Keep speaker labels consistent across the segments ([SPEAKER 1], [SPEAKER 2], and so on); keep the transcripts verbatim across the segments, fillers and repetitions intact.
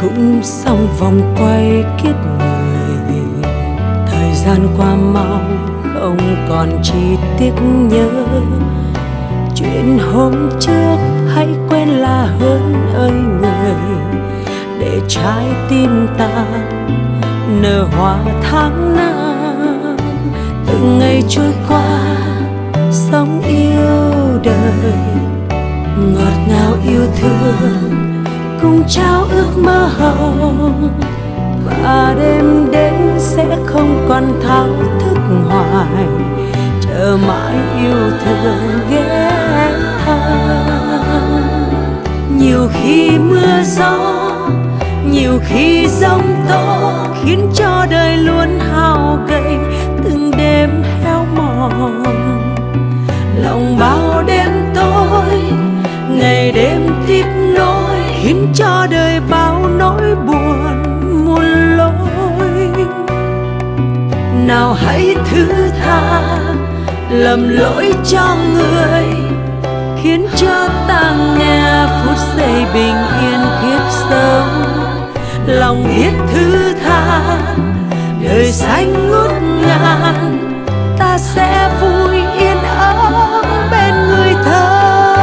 [SPEAKER 1] cũng xong vòng quay kiếp người. Thời gian qua mau không còn chỉ tiếc nhớ. Chuyện hôm trước hãy quên là hơn ơi người, để trái tim ta nở hoa tháng năm. Từng ngày trôi qua sống yêu đời, ngọt ngào yêu thương cùng trao ước mơ hồng. Và đêm đến sẽ không còn thao thức hoài, chờ mãi yêu thương ghé thăm. Nhiều khi mưa gió, nhiều khi giông tố, khiến cho đời luôn hao gầy, từng đêm héo mòn. Lòng bao đêm tối, ngày đêm tiếp nối, khiến cho đời bao nỗi buồn muôn lối. Nào hãy thứ tha lầm lỗi cho người, khiến cho ta nghe phút giây bình yên kiếp sống. Lòng biết thứ tha đời xanh ngút ngàn, ta sẽ vui yên ấm bên người thân.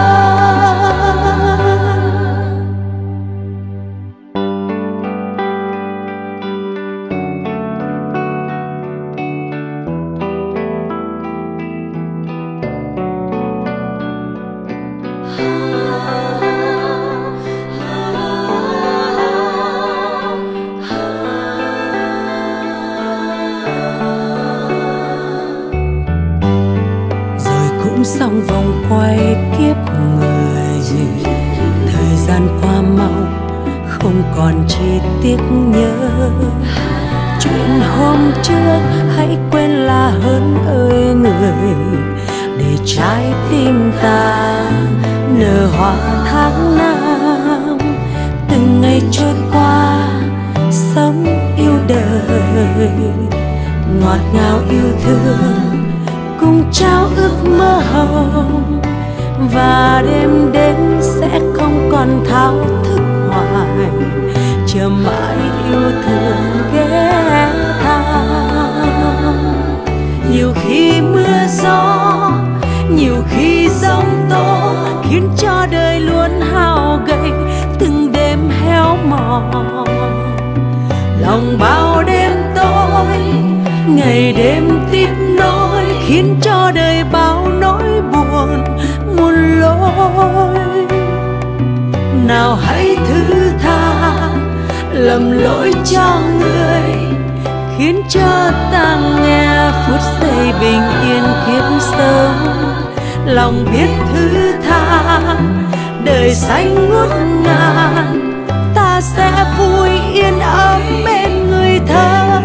[SPEAKER 1] Xong vòng quay kiếp người, thời gian qua mau không còn chỉ tiếc nhớ. Chuyện hôm trước hãy quên là hơn ơi người, để trái tim ta nở hoa tháng năm. Từng ngày trôi qua sống yêu đời, ngọt ngào yêu thương cùng trao ước mơ hồng. Và đêm đến sẽ không còn thao thức hoài, chờ mãi yêu thương ghé thăm. Nhiều khi mưa gió, nhiều khi giông tố, khiến cho đời luôn hao gầy, từng đêm héo mòn. Lòng bao đêm tối, ngày đêm tiếp nối, khiến cho đời bao nỗi buồn muôn lối. Nào hãy thứ tha lầm lỗi cho người, khiến cho ta nghe phút giây bình yên kiếp sống. Lòng biết thứ tha đời xanh ngút ngàn, ta sẽ vui yên ấm bên người thân.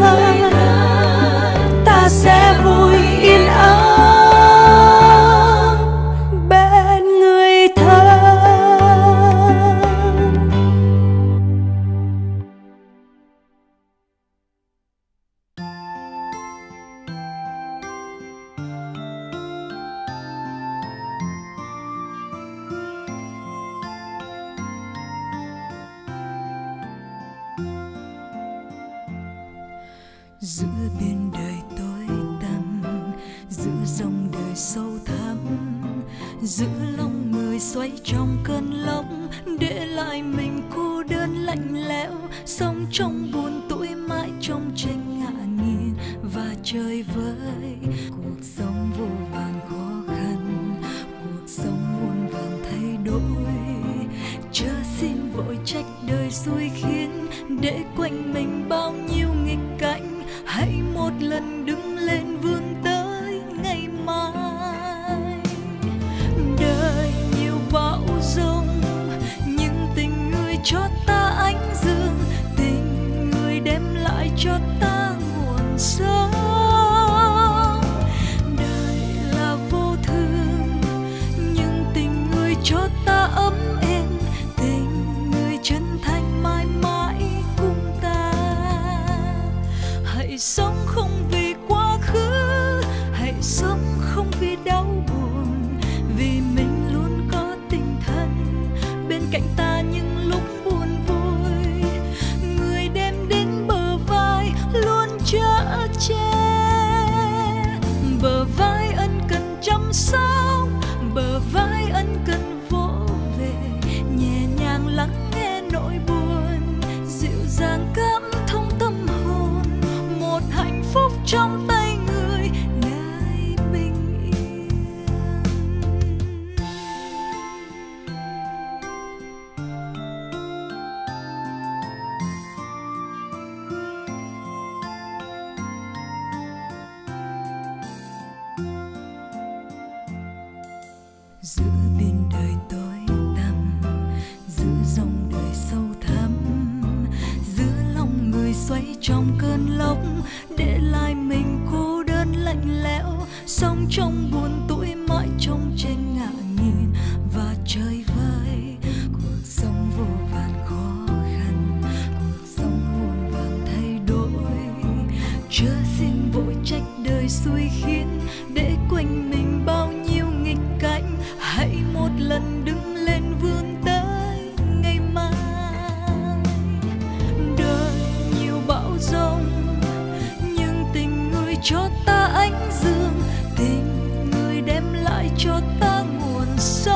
[SPEAKER 1] Ta sẽ vui yên ấm bên người thân.
[SPEAKER 2] Giữa biển đời tối tăm, giữa dòng đời sâu thẳm, giữa lòng người xoay trong cơn lốc, để lại mình cô đơn lạnh lẽo, sống trong buồn tủi mãi trong tranh ngã nghiêng và chơi với cuộc sống vô vàn khó khăn, cuộc sống muôn vàn thay đổi. Chớ xin vội trách đời xui khiến để quanh mình bao nhiêu nghịch cảnh. Hãy một lần đứng lên vươn tới ngày mai. Đời nhiều bão giông, nhưng tình người cho ta ánh dương, tình người đem lại cho ta giữa biên đời tối tăm, giữa dòng đời sâu thẳm, giữa lòng người xoay trong cơn lốc, để lại mình cô đơn lạnh lẽo, sống trong buồn tủi mãi trông trên ngả nghiêng và chơi vơi. Cuộc sống vô vàn khó khăn, cuộc sống muôn vàn thay đổi, chớ xin vội trách đời xui khiến, để quanh mình bao nhiêu nghịch cảnh. Hãy một lần đứng lên vươn tới ngày mai. Đời nhiều bão giông, nhưng tình người cho ta ánh dương, tình người đem lại cho ta nguồn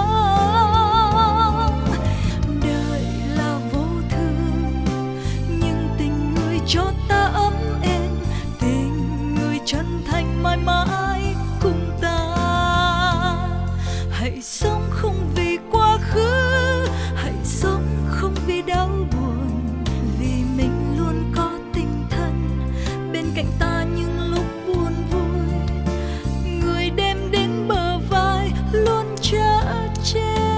[SPEAKER 2] sống. Đời là vô thường, nhưng tình người cho ta ấm êm, tình người chân thành mãi mãi cùng ta. Hãy sống không vì quá khứ, hãy sống không vì đau buồn, vì mình luôn có tình thân bên cạnh ta những lúc buồn vui. Người đem đến bờ vai luôn chở che,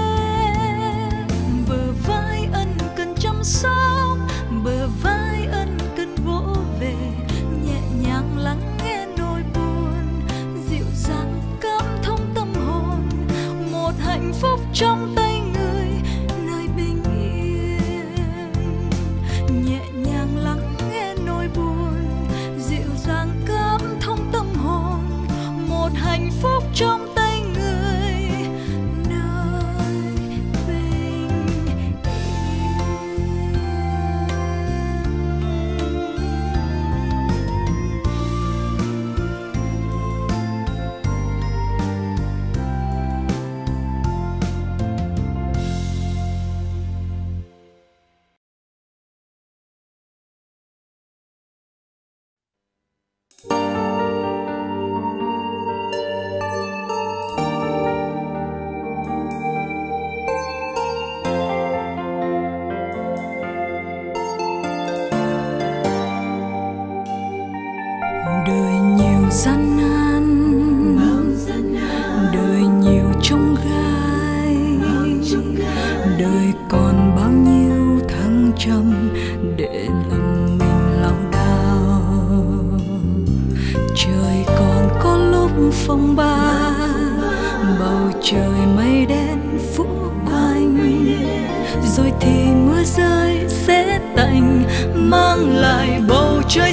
[SPEAKER 2] bờ vai ân cần chăm sóc, bờ vai ân cần vỗ về, nhẹ nhàng lắng nghe nỗi buồn, dịu dàng cảm thông tâm hồn. Một hạnh phúc trong tay người, nơi bình yên, nhẹ nhàng lắng nghe nỗi buồn, dịu dàng cảm thông tâm hồn. Một hạnh phúc trong tay người, nơi bình yên. Đời nhiều gian nan, đời nhiều chông gai, đời còn bao nhiêu thăng trầm để lòng mình lao đao. Trời còn có lúc phong ba, bầu trời mây đen phủ quanh, rồi thì mưa rơi sẽ tạnh, mang lại bầu trời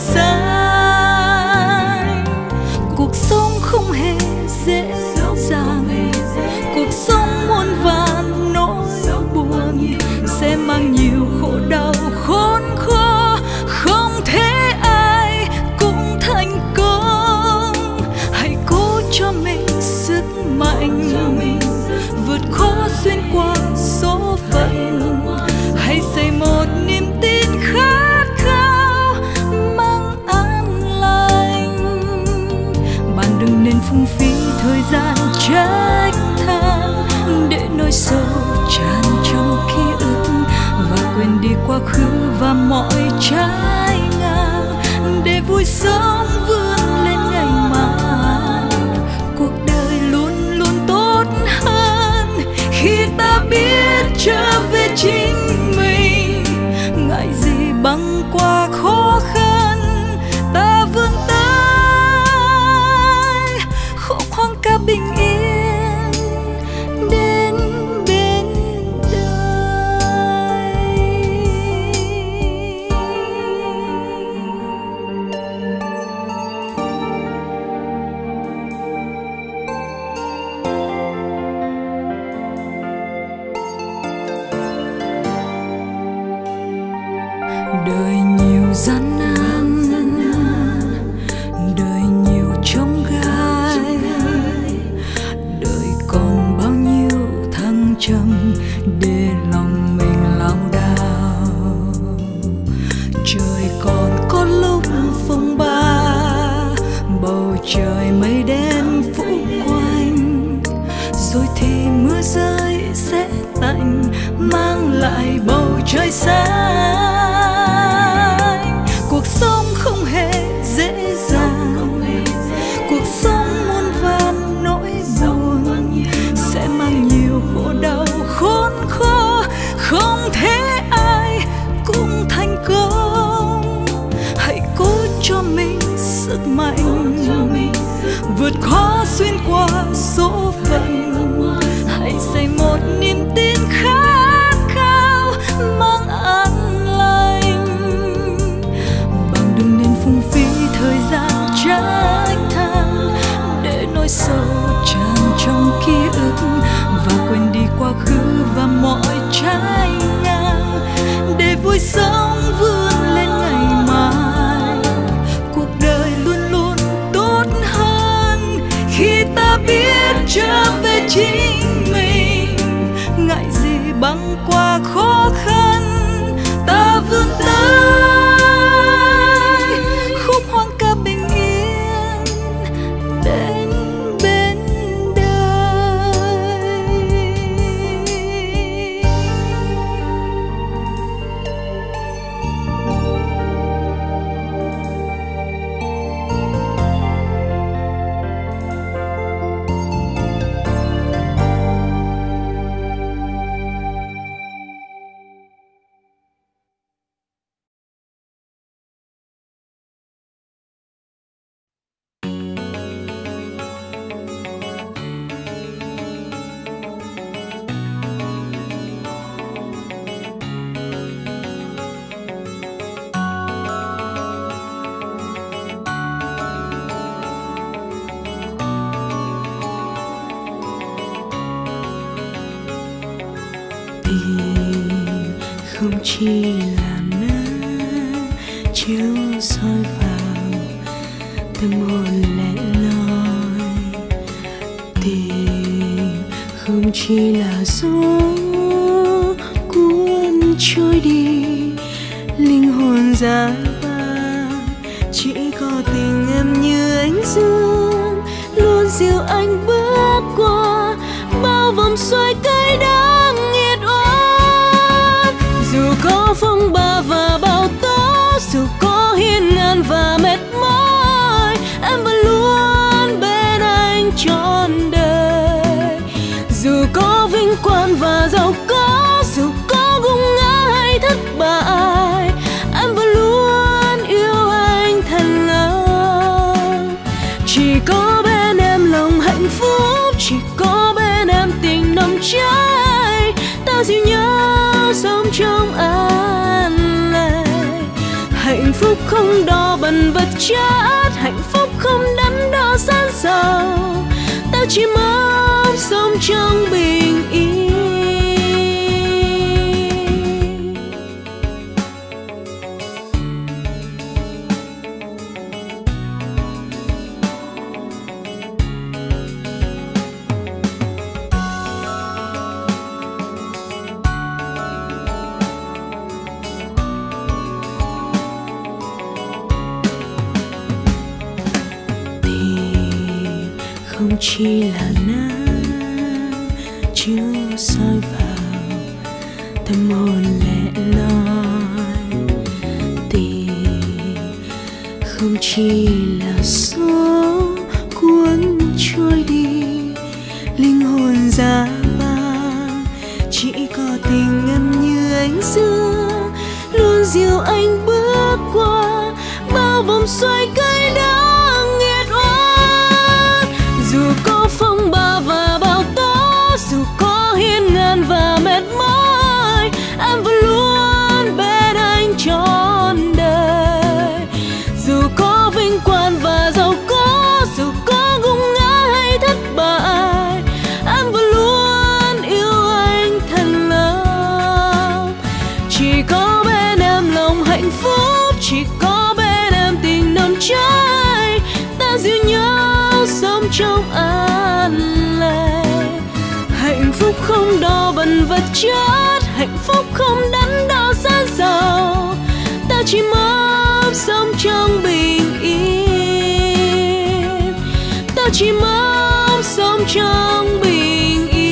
[SPEAKER 2] xanh. Cuộc sống không hề dễ dàng, cuộc sống muôn vàn nỗi buồn, sẽ mang nhiều khổ đau khốn khó, không thể ai cũng thành công. Hãy cố cho mình sức mạnh, vượt khó xuyên qua số phận. Hãy xây một niềm tin khát khao mang an lành. Bạn đừng nên phung phí thời gian trách than, để nỗi sầu tràn trong ký ức, và quên đi quá khứ và mọi trái ngang, để vui sống vươn lên ngày mai. Cuộc đời luôn luôn tốt hơn khi ta biết trở về chính mình. Ngại gì băng qua khó khăn, ta vươn tới khổ khoáng cả bình yên đến bên đời. Đời nhiều gian nan, đời nhiều chông gai, đời còn bao nhiêu thăng trầm để lòng mình lao đao. Trời còn có lúc phong ba, bầu trời mây đen phủ quanh, rồi thì mưa rơi sẽ tạnh, mang lại bầu trời xanh. Cuộc sống không hề dễ dàng, cuộc sống muôn vàn nỗi buồn, sẽ mang nhiều vượt khó xuyên qua số phận. Hãy xây một niềm tin khát khao mang an lành, bằng đừng nên phung phí thời gian trách than, để nỗi sầu tràn trong ký ức và quên đi quá khứ và mọi trái ngang, để vui sống vươn lên ngày mai. Cuộc đời luôn luôn tốt hơn khi ta biết trở về chính mình, ngại gì băng qua khó khăn ta vươn tới khúc hoang ca bình yên đến bên đời. Không chỉ là nắng chiếu soi vào tâm hồn lẻ loi, tình không chỉ là gió cuốn trôi đi linh hồn giá vàng, chỉ có tình em như ánh dương luôn dìu anh bước qua bao vòng xoay cay đắng nghiệt oan. Dù có phong ba và bão tố, dù có hiên ngang và mệt mỏi, em vẫn luôn bên anh trọn đời. Dù có vinh quang và giàu có, dù có gục ngã hay thất bại, em vẫn luôn yêu anh thật lòng. Chỉ có bên em lòng hạnh phúc, chỉ có bên em tình nồng cháy, ta dìu nhau sống trong an lành. Hạnh phúc không đo bằng vật chất, hạnh phúc không đắn đo gian giàu, ta chỉ mong sống trong bình yên. Không chỉ là nắng chiếu soi vào tâm hồn lẻ loi, tình không chỉ là gió cuốn trôi đi linh hồn giá vàng, chỉ có tình em như ánh dương luôn dìu anh bước qua bao vòng xoay cay đắng nghiệt oan. Dù có phong ba và bão tố, dù có hiên ngang và mệt mỏi, em vẫn luôn bên anh trọn đời. Dù có vinh quang và giàu có, dù có gục ngã hay thất bại, em vẫn luôn yêu anh thật lòng. Chỉ có bên em lòng hạnh phúc, chỉ có bên em tình nồng cháy, ta dìu nhau sống trong an lành. Hạnh phúc không đo bằng vật chất, hạnh phúc không đắn đo gian giàu, ta chỉ mong sống trong bình yên, ta chỉ mong sống trong bình yên.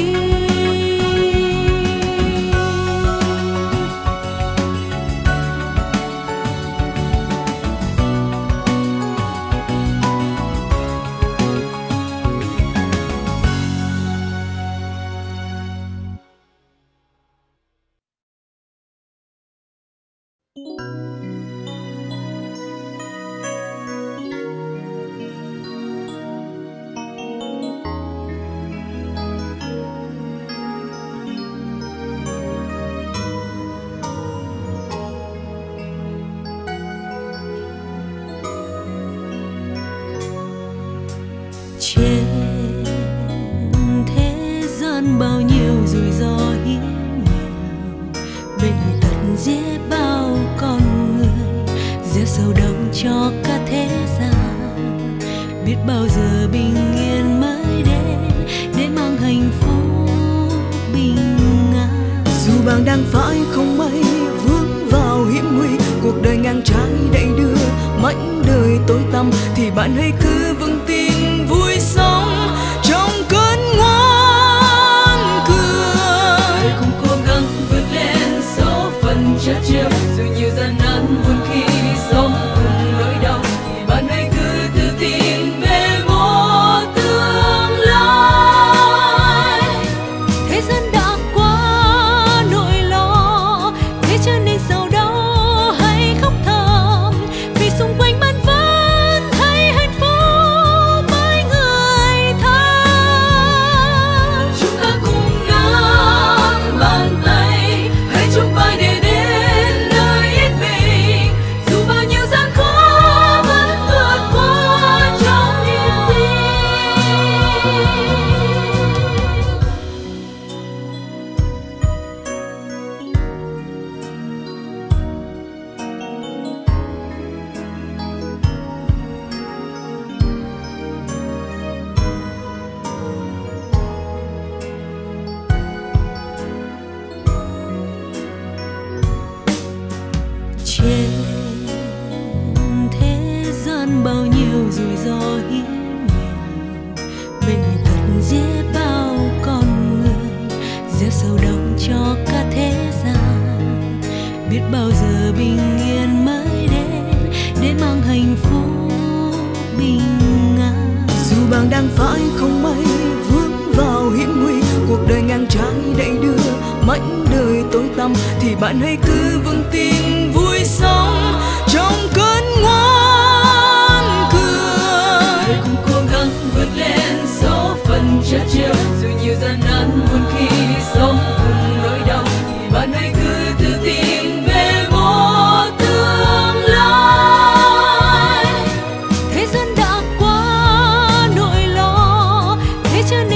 [SPEAKER 1] cho cả thế gian. Biết bao giờ bình yên mới đến để mang hạnh phúc bình an.
[SPEAKER 2] Dù bạn đang phải không may vướng vào hiểm nguy, cuộc đời ngang trái đẩy đưa mảnh đời tối tăm, thì bạn hãy cứ vững tin vui sống trong cơn ngoan cường.
[SPEAKER 1] Hãy cùng cố gắng vượt lên số phận chớ trêu, dù nhiều gian nan muôn khi sống cùng nỗi đau, thì bạn hãy cứ tự tin về một tương lai. Thế gian đã quá nỗi lo, thế cho nên sau đó hãy khóc thầm, vì xung quanh bạn vẫn thấy hạnh phúc mỗi người thân. Chúng ta cùng nắm bàn tay, hãy chung vai để đến nơi yên bình. Dù bao nhiêu gian khó vẫn vượt qua trong niềm tin. Trên thế gian bao nhiêu rủi ro hiểm nghèo, bệnh tật giết bao con người, gieo sầu đau cho cả thế gian. Biết bao giờ bình yên mới đến để mang hạnh phúc bình an.
[SPEAKER 2] Dù bạn đang phải không may vướng vào hiểm nguy, cuộc đời ngang trái đẩy đưa mảnh đời tối tăm, thì bạn hãy cứ vững tin vui sống trong cơn ngoan cường.
[SPEAKER 1] Hãy cùng cố gắng vượt lên số phận chớ trêu, dù nhiều gian nan muôn khi sống cùng nỗi đau, thì bạn hãy cứ tự tin về một tương lai. Thế gian đã quá nỗi lo, thế cho nên